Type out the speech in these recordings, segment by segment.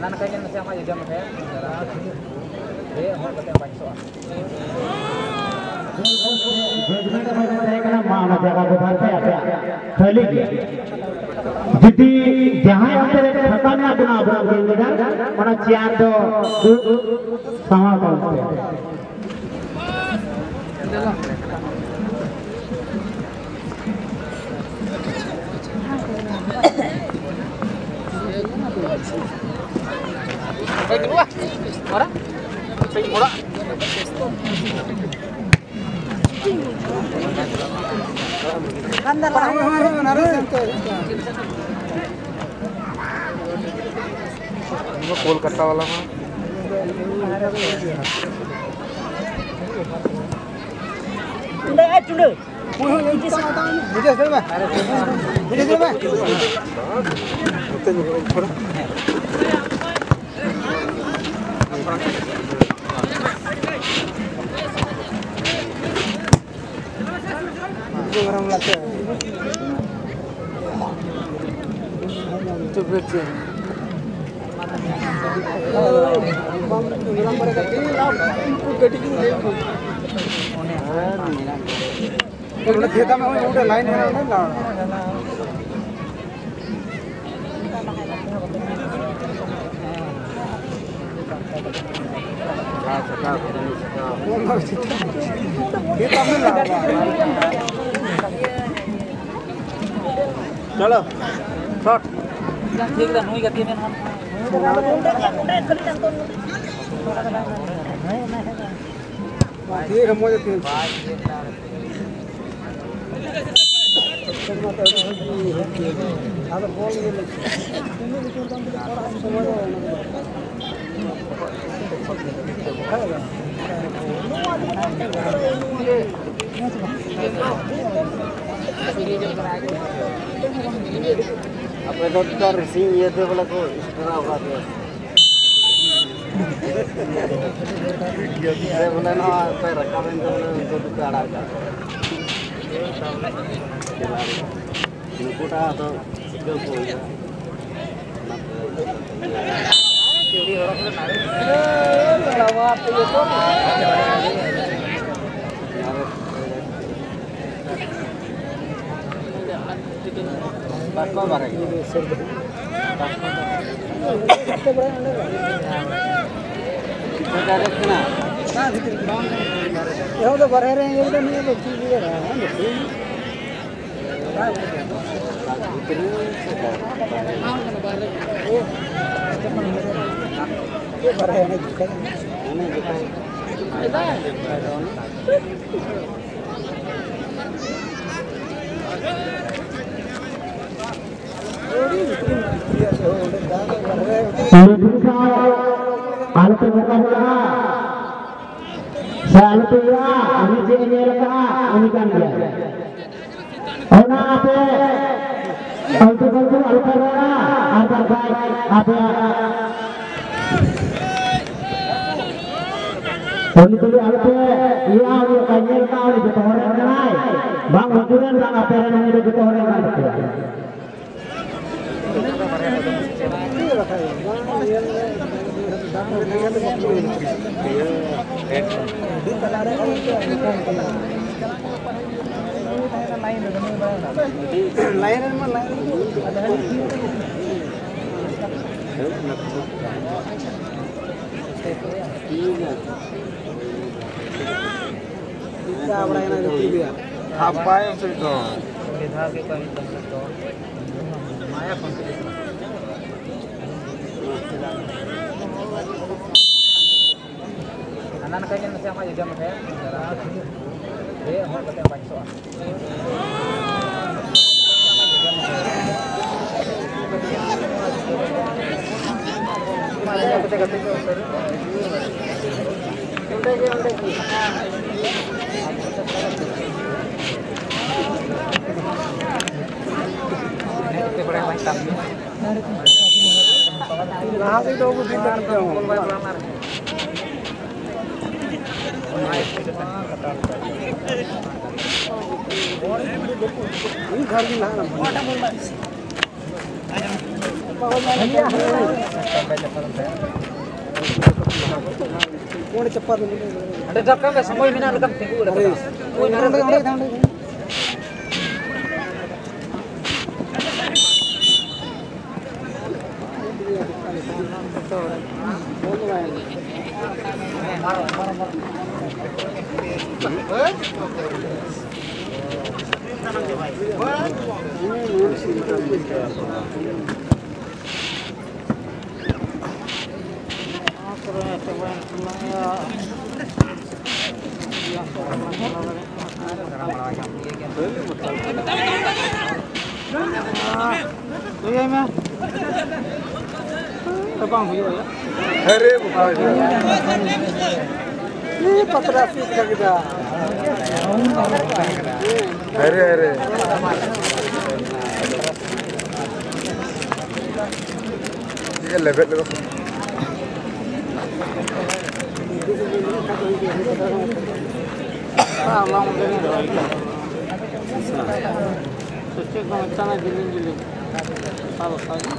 Anak kayaknya masih sama aja sama saya. Dia mau pakai apa soal? jadi जहाँ यहाँ पे खाता में अपना अपना गेंददार mana ciar do sama करते हैं Baik dua orang baik bola Kolkata वाला में खेता में उठे लाइन है ना चलो शॉट ठीक है नोई गति में हम ठीक है मुझे apa dokter sih ya tuh kalau kau istirahat apa saya boleh no apa rekaman itu untuk cara apa ini kita atau skill punya jadi orang itu narik lawat itu Basma barang. Ada kena. Ya udah barang yang udah nih lo TV ya. Altu muka bola, selalu ya, ini jenis ini kan dia. Ona apa? Altu altu bola, apa apa? Altu altu, ya ini kanyel kau di betoran kan? Bang lakukan bang apa yang di betoran kan? apa yang cerita? Maya kompetisi. Anak kayaknya masih sama aja sama saya. Dia mau pakai apa soal? Ada dakar nggak semua ini nak lekam tinggu ada. Oh ini ada. Hari bukan. Ini patrasi kita. Hari. Ini level itu. Lama mungkin ada. Sejak macamnya giling-giling. Salah.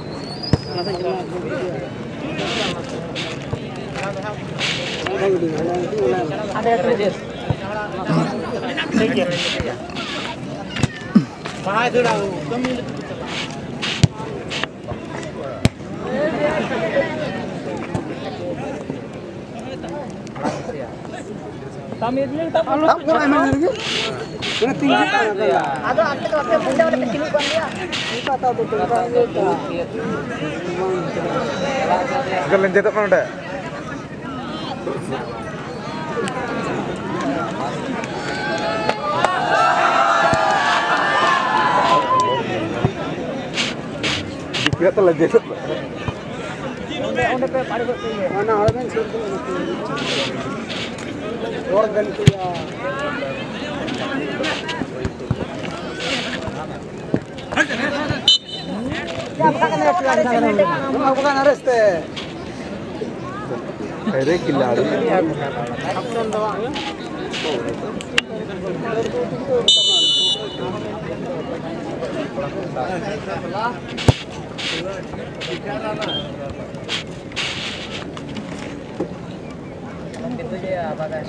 Ada kerja. Mana itu dah? Kami ini tak perlu. Tak perlu emang lagi. Kena tinggi kan? Ada kalau bunda udah kecil kan dia. Kita tahu betul kan itu. Kalian cetak mana dah? Dikira telah cetak. Udah pada mana orang sih organ dia. Bukan arrest. Hari kilari. Gitu ya apa kan?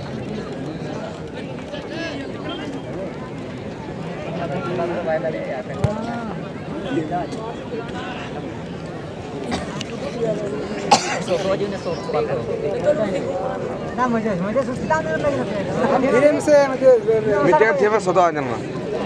Meeting siapa soto aja nggak?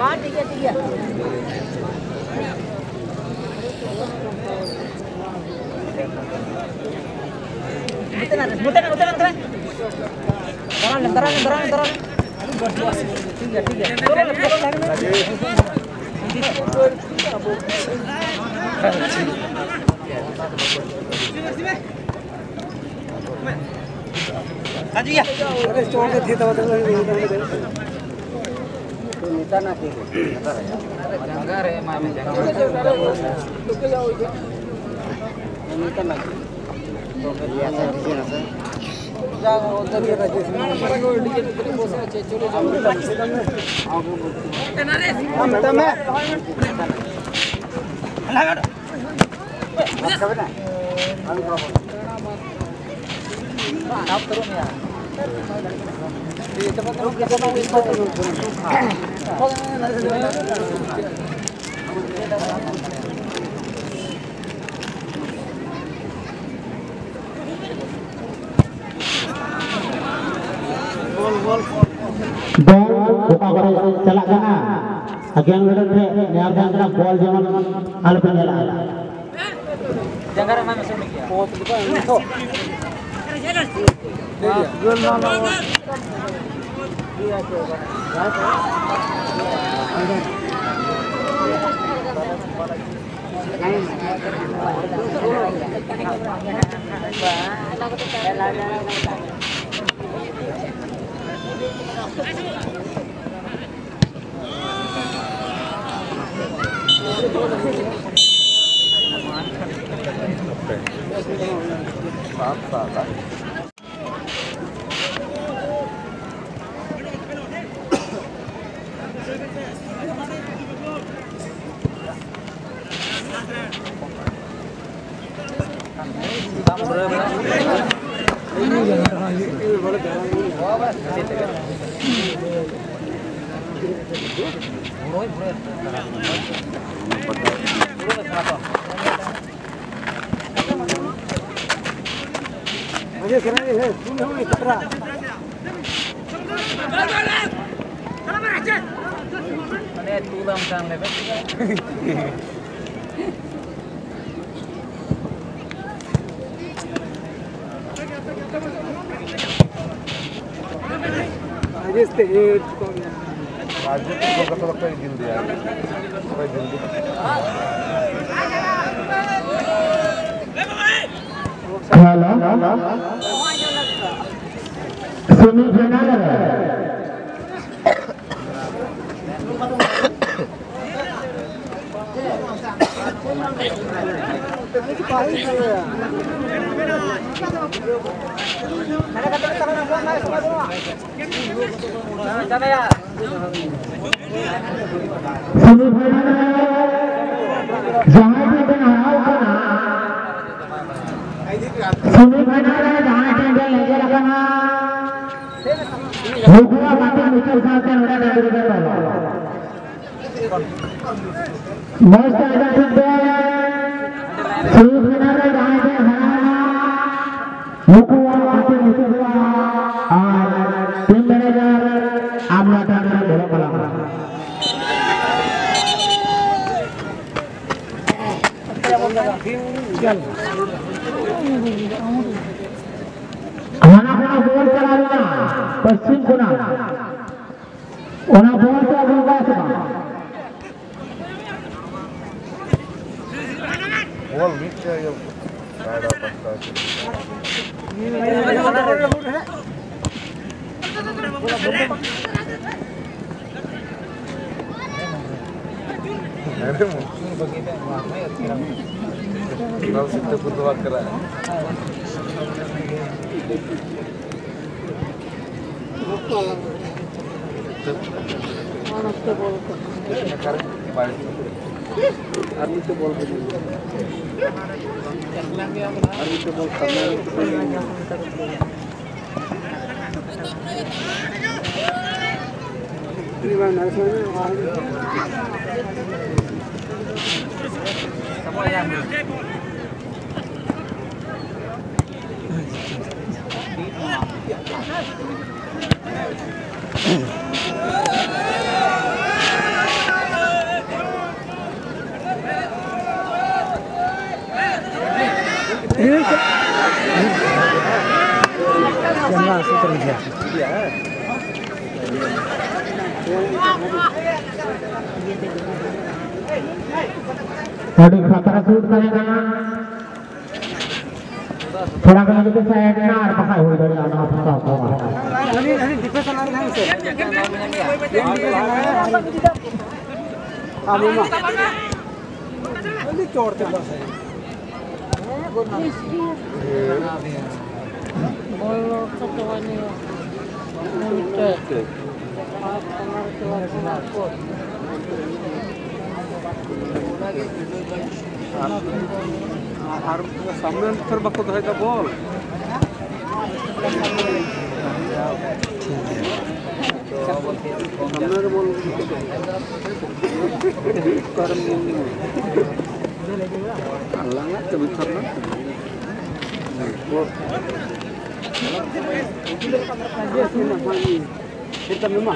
Bol buka gore celak kana agian lodot re niar jangkara bol jaman al penjala Jangkara mana masuk ya? Oh, bukan itu. Gol mana? Iya tuh. Wajib itu kalau kayak gini dia. Kayak gini. Halo. Semifinal. पश्चिम कोना ओना बोल से अगल का से बोल नीचे ये राइड पड़ता है अरे नाल से बुद्ध बात कर रहा है थोड़ी खतरा शूट करेगा थोड़ा कल के साइड ना और पकड़ हो गया ना पकड़ होगा अरे डिफेंस आ रहा है सर आलू में जल्दी छोड़ते बस बोलो तो नहीं और सामने फिर बको तो है का बॉल सामने बॉल करम नहीं अल्लाह ना कभी करना वो kita memang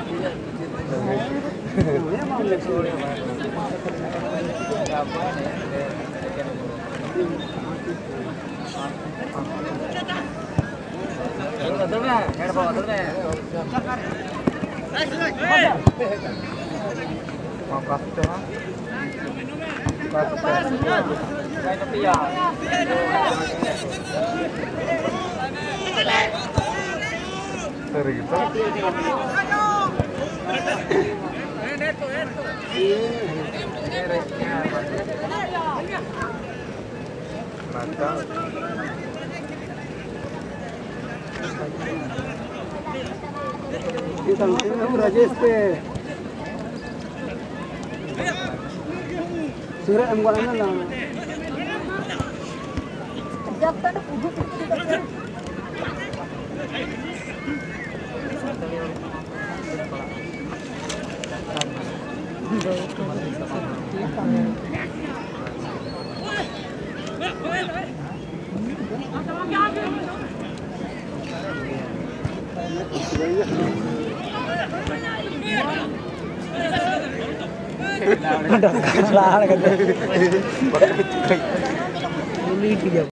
राजेश पे सूर्य हम बोला ना చెప్తాను పువ్వు పువ్వు